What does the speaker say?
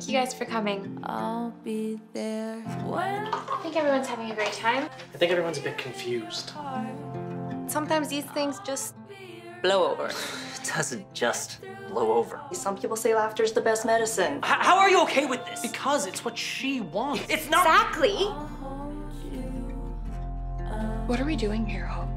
you guys for coming. I'll be there when I think everyone's having a great time. I think everyone's a bit confused. Sometimes these things just blow over. It doesn't just blow over. Some people say laughter's the best medicine. How are you okay with this? Because it's what she wants. It's not. Exactly. What are we doing here, Hope?